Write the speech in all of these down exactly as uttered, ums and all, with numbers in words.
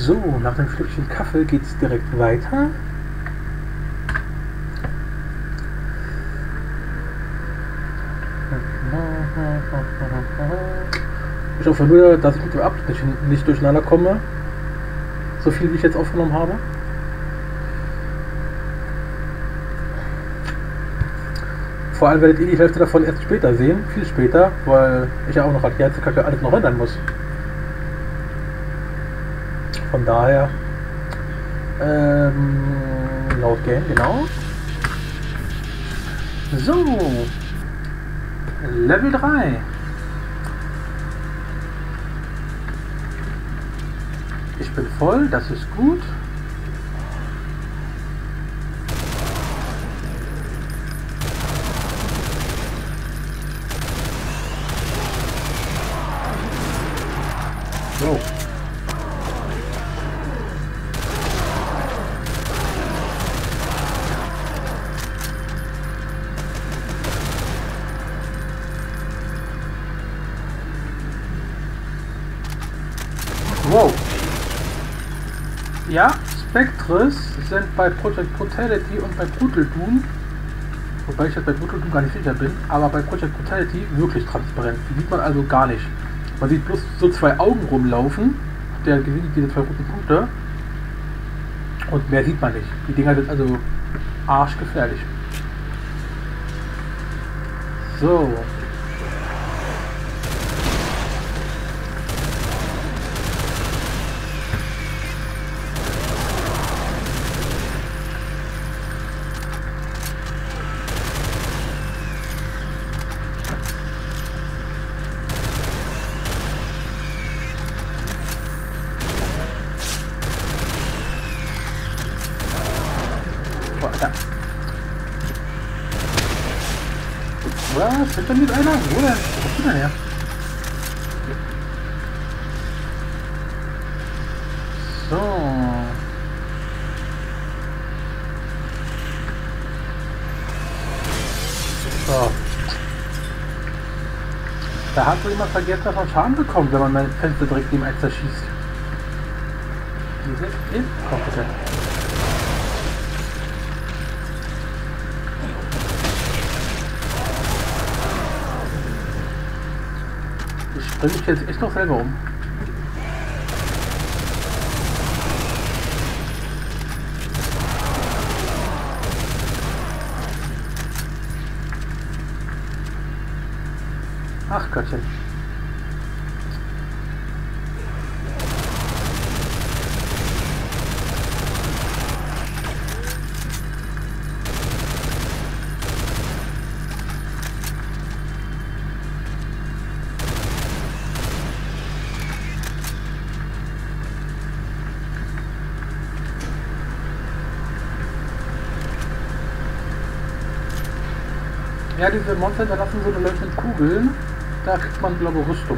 So, nach dem Schlückchen Kaffee geht es direkt weiter. Ich hoffe nur, dass ich mit dem Abschnitt nicht, nicht durcheinander komme. So viel wie ich jetzt aufgenommen habe. Vor allem werdet ihr die Hälfte davon erst später sehen, viel später, weil ich ja auch noch die ganze Kacke alles noch ändern muss. Von daher, ähm, laut Game, genau. So, Level drei. Ich bin voll, das ist gut. So. Wow. Ja, Spectres sind bei Project Brutality und bei Brutal Doom, wobei ich jetzt bei Brutal Doom gar nicht sicher bin, aber bei Project Brutality wirklich transparent. Die sieht man also gar nicht. Man sieht bloß so zwei Augen rumlaufen, der gewinnt diese zwei roten Punkte, und mehr sieht man nicht. Die Dinger sind also arschgefährlich. So. Ja. Was? Sind da mit einer? Wo denn? Wo ist die denn her? So. So. Da hat wohl jemand vergessen, dass man Schaden bekommt, wenn man mein Fenster direkt neben eins zerschießt. Diese? Hier? Komm bitte. Ich bringe mich jetzt echt noch selber um. Ach Gottchen. Ja, diese Monster hinterlassen so eine leuchtenden Kugeln. Da kriegt man, glaube ich, Rüstung.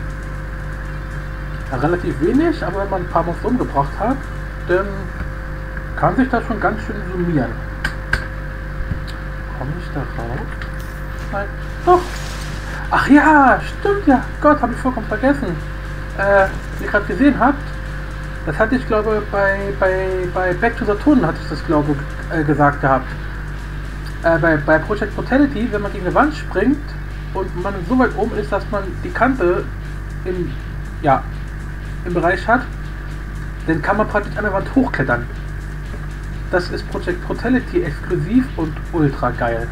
Ja, relativ wenig, aber wenn man ein paar Monster umgebracht hat, dann kann sich das schon ganz schön summieren. Komme ich da raus? Nein. Doch! Ach ja, stimmt ja. Gott, habe ich vollkommen vergessen. Äh, wie ihr gerade gesehen habt, das hatte ich, glaube bei, bei, bei Back to Saturn hatte ich das, glaube ich, äh, gesagt gehabt. Äh, bei, bei Project Brutality, wenn man gegen eine Wand springt und man so weit oben ist, dass man die Kante im, ja, im Bereich hat, dann kann man praktisch an der Wand hochklettern. Das ist Project Brutality exklusiv und ultra geil.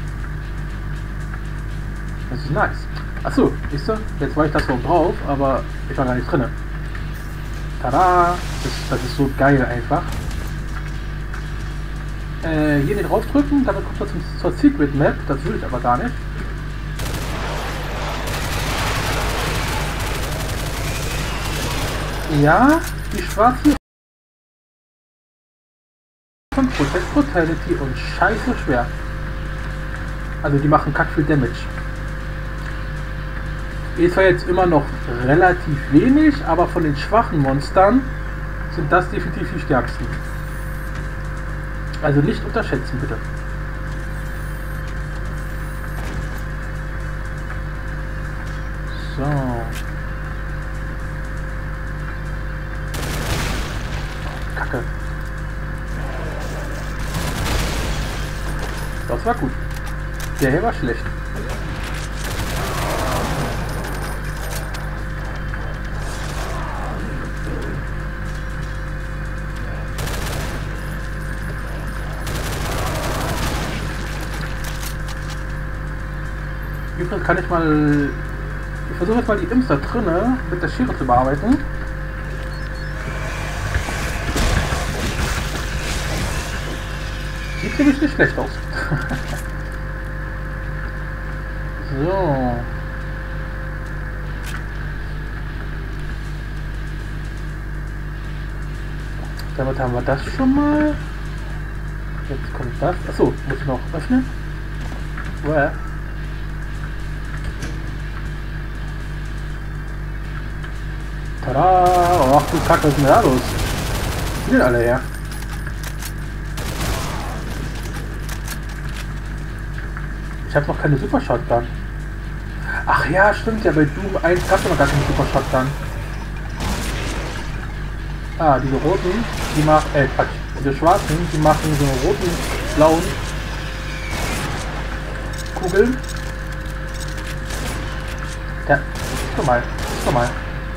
Das ist nice. Achso, siehst du, jetzt war ich das so drauf, aber ich war gar nicht drin. Tada! Das, das ist so geil einfach. Äh, hier nicht draufdrücken, damit kommt er zum, zur Secret Map, das will ich aber gar nicht. Ja, die schwarzen von Project Brutality und scheiße schwer. Also die machen kack viel Damage. Ist zwar jetzt immer noch relativ wenig, aber von den schwachen Monstern sind das definitiv die stärksten. Also nicht unterschätzen, bitte. So. Das war gut. Der hier war schlecht. Übrigens kann ich mal... Ich versuche jetzt mal die Imps da drinne mit der Schere zu bearbeiten. Sieht nämlich nicht schlecht aus. So. Damit haben wir das schon mal. Jetzt kommt das. Achso, muss ich noch öffnen? Woher? Tada! Ach du Kacke, was ist denn da los? Die sind alle her. Ich habe noch keine Super Shotgun. Ach ja, stimmt ja, bei Doom eins gab es noch gar keine Super Shotgun. Ah, diese roten, die machen, äh Quatsch, diese schwarzen, die machen so einen roten, blauen Kugeln. Ja, guck mal, guck mal.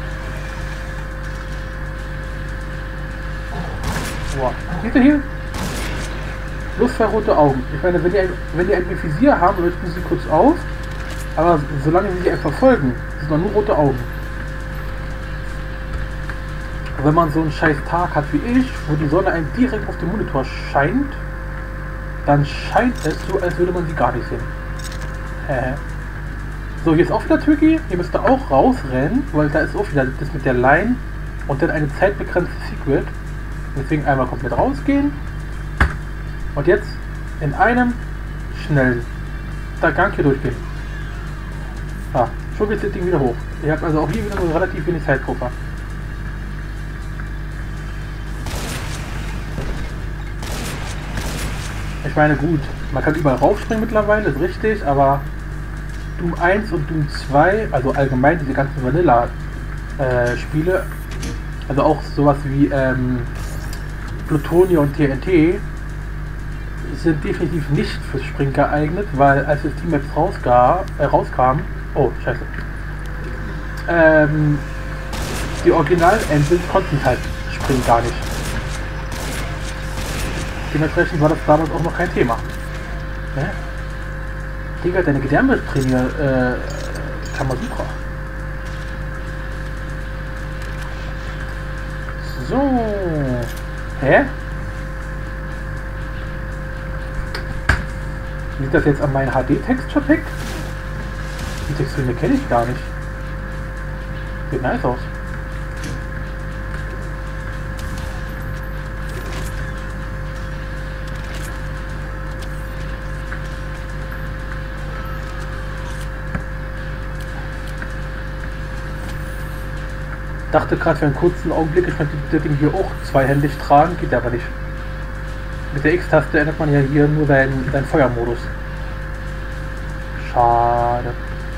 Wow. Seht ihr hier? Plus zwei rote Augen. Ich meine, wenn die ein, wenn die ein Visier haben, leuchten sie kurz auf. Aber solange sie sich einfach verfolgen, sind noch nur rote Augen. Und wenn man so einen scheiß Tag hat wie ich, wo die Sonne einem direkt auf den Monitor scheint, dann scheint es so, als würde man sie gar nicht sehen. Äh. So, hier ist auch wieder Twiggy. Hier müsst ihr auch rausrennen, weil da ist auch wieder das mit der Line und dann eine zeitbegrenzte Secret. Deswegen einmal komplett rausgehen. Und jetzt in einem schnellen Gang hier durchgehen. Ah, schon geht das Ding wieder hoch. Ihr habt also auch hier wieder nur relativ wenig Zeitpuffer. Ich meine, gut, man kann überall raufspringen mittlerweile, ist richtig, aber Doom eins und Doom zwei, also allgemein diese ganzen Vanilla-Spiele, äh, also auch sowas wie ähm, Plutonia und T N T, sind definitiv nicht fürs Springen geeignet, weil als das Team Maps rausgab, äh, rauskam, oh scheiße, ähm, die Original-Engines konnten halt springen gar nicht. Dementsprechend war das damals auch noch kein Thema. Ne? Digga, deine Gedärmeprämie, äh, Kamasutra. So. Hä? Liegt das jetzt an meinem H D-Texture-Pack? Die Texturen kenne ich gar nicht. Sieht nice aus. Dachte gerade für einen kurzen Augenblick, ich könnte das Ding hier auch zweihändig tragen, geht aber nicht. Mit der X-Taste ändert man ja hier nur seinen, seinen Feuermodus. Schade.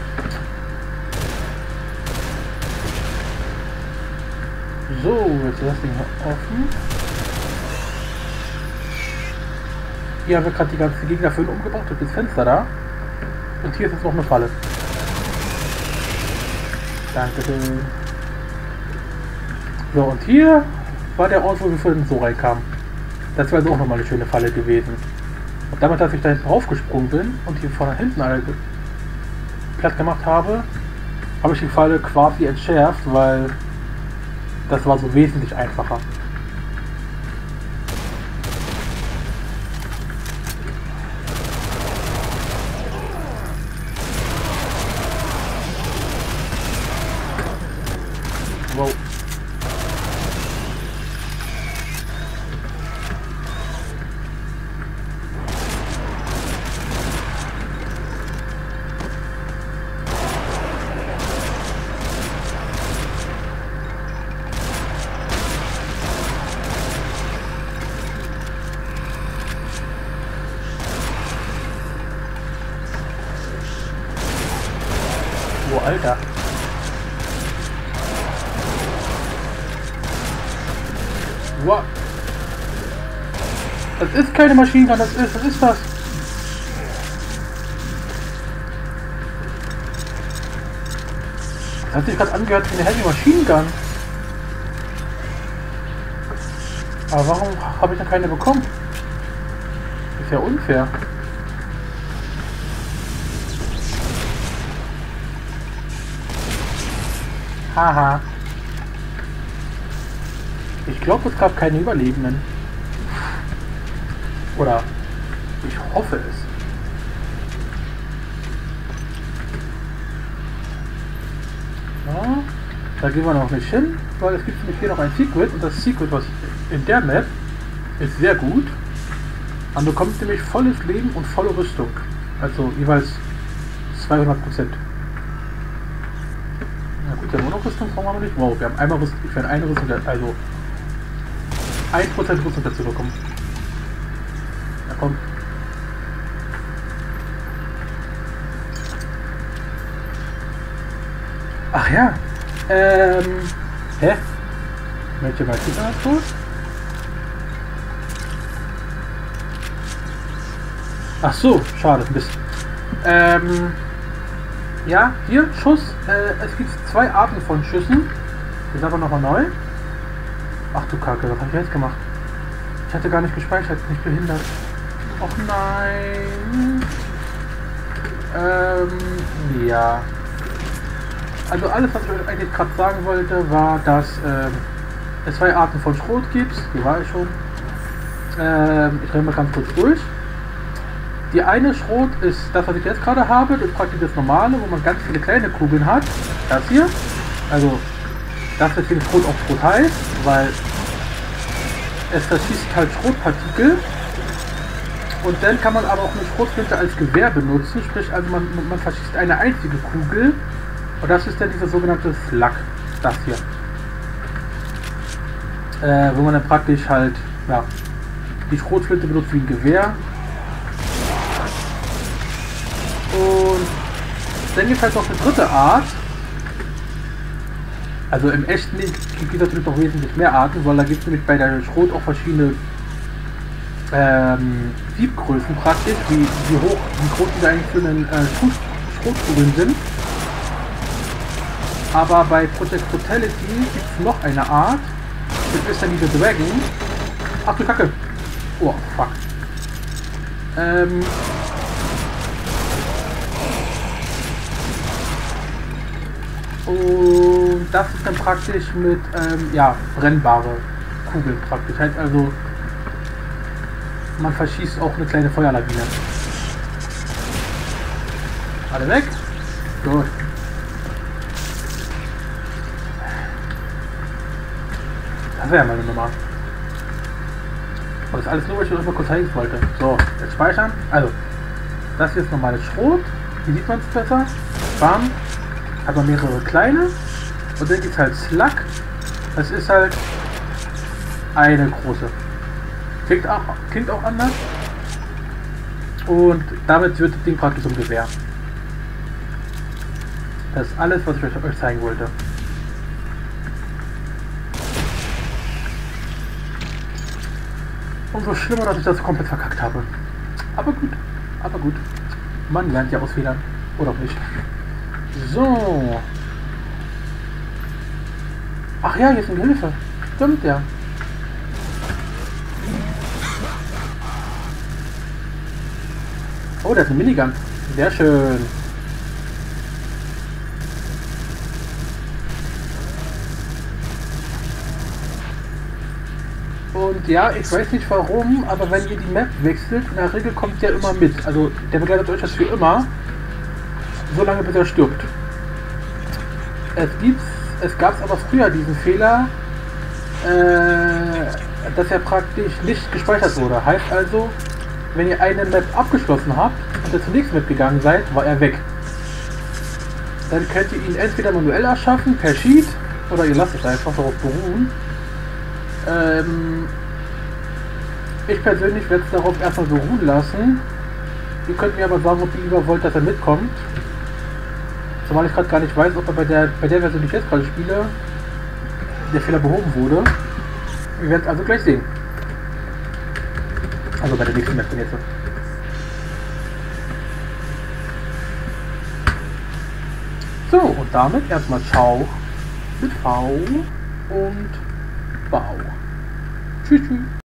So, jetzt ist das Ding offen. Hier haben wir gerade die ganzen Gegner für ihn umgebracht durch das Fenster da. Und hier ist jetzt noch eine Falle. Dankeschön. So, und hier war der Ort, wo wir vorhin so reinkamen. Das wäre also auch nochmal eine schöne Falle gewesen. Und damit, dass ich da hinten raufgesprungen bin und hier von hinten alle platt gemacht habe, habe ich die Falle quasi entschärft, weil das war so wesentlich einfacher. Wow. Alter. Wow. Das ist keine Maschine, das ist, was ist das? Das hat sich gerade angehört wie eine Heavy Machine Gun. Aber warum habe ich da keine bekommen? Ist ja unfair. Haha. Ich glaube, es gab keine Überlebenden. Oder ich hoffe es. Ja, da gehen wir noch nicht hin, weil es gibt nämlich hier noch ein Secret und das Secret, was in der Map ist sehr gut. Man bekommt nämlich volles Leben und volle Rüstung. Also jeweils zweihundert Prozent. Na gut, der Mono-Rüstung brauchen wir nicht. Wow, wir haben einmal Rüstung, ich werde eine Rüstung, also ein Prozent Rüstung dazu bekommen. Na komm. Ach ja. Ähm. Hä? Welche weiß ich alles tot? Ach so, schade, Mist. Ähm. Ja, hier, Schuss. Äh, es gibt zwei Arten von Schüssen. Das ist aber nochmal neu. Ach du Kacke, was habe ich jetzt gemacht? Ich hatte gar nicht gespeichert, nicht behindert. Och nein. Ähm, ja. Also alles, was ich euch eigentlich gerade sagen wollte, war, dass ähm, es zwei Arten von Schrot gibt. Die war ich schon. Ähm, ich renne mal ganz kurz durch. Die eine Schrot ist das, was ich jetzt gerade habe. Das ist praktisch das normale, wo man ganz viele kleine Kugeln hat. Das hier. Also, das deswegen Schrot auch Schrot heißt, weil es verschießt halt Schrotpartikel. Und dann kann man aber auch eine Schrotflinte als Gewehr benutzen. Sprich, also man, man verschießt eine einzige Kugel. Und das ist dann dieser sogenannte Slug. Das hier. Äh, wo man dann praktisch halt, ja, die Schrotflinte benutzt wie ein Gewehr. Und dann gibt es halt noch eine dritte Art. Also im echten Leben gibt es natürlich noch wesentlich mehr Arten, weil da gibt es nämlich bei der Schrot auch verschiedene ähm, Siebgrößen praktisch, wie, wie hoch, wie groß diese einzelnen äh, Schrotkugeln sind. Aber bei Project Brutality gibt es noch eine Art. Das ist dann diese Dragon. Ach du Kacke. Oh, fuck. Ähm... Und das ist dann praktisch mit, ähm, ja, brennbare Kugeln praktisch. Heißt also, man verschießt auch eine kleine Feuerlawine. Alle weg? Gut. Das wäre meine Nummer. Und das ist alles nur, was ich euch mal kurz zeigen wollte. So, jetzt speichern. Also, das hier ist normales Schrot. Hier sieht man es besser. Bam. Hat man mehrere kleine. Und dann gibt es halt Slug. Das ist halt eine große. Klingt auch, klingt auch anders. Und damit wird das Ding praktisch zum Gewehr. Das ist alles, was ich euch, euch zeigen wollte. Umso schlimmer, dass ich das komplett verkackt habe. Aber gut, aber gut. Man lernt ja aus Fehlern. Oder auch nicht. So. Ach ja, hier ist eine Hilfe. Stimmt ja. Oh, da ist eine Minigun. Sehr schön. Und ja, ich weiß nicht warum, aber wenn ihr die Map wechselt, in der Regel kommt der immer mit. Also der begleitet euch das für immer. So lange bis er stirbt. Es gibt, es gab aber früher diesen Fehler, äh, dass er praktisch nicht gespeichert wurde. Heißt also, wenn ihr eine Map abgeschlossen habt und ihr zur nächsten Map gegangen seid, war er weg. Dann könnt ihr ihn entweder manuell erschaffen, per Sheet, oder ihr lasst es einfach darauf beruhen. Ähm, ich persönlich werde es darauf erstmal beruhen lassen. Ihr könnt mir aber sagen, ob ihr lieber wollt, dass er mitkommt. Zumal ich gerade gar nicht weiß, ob er bei der, bei der Version, die ich jetzt gerade spiele, der Fehler behoben wurde. Wir werden es also gleich sehen. Also bei der nächsten Map jetzt. So, und damit erstmal Ciao mit V und Bau. Tschüss, tschüss.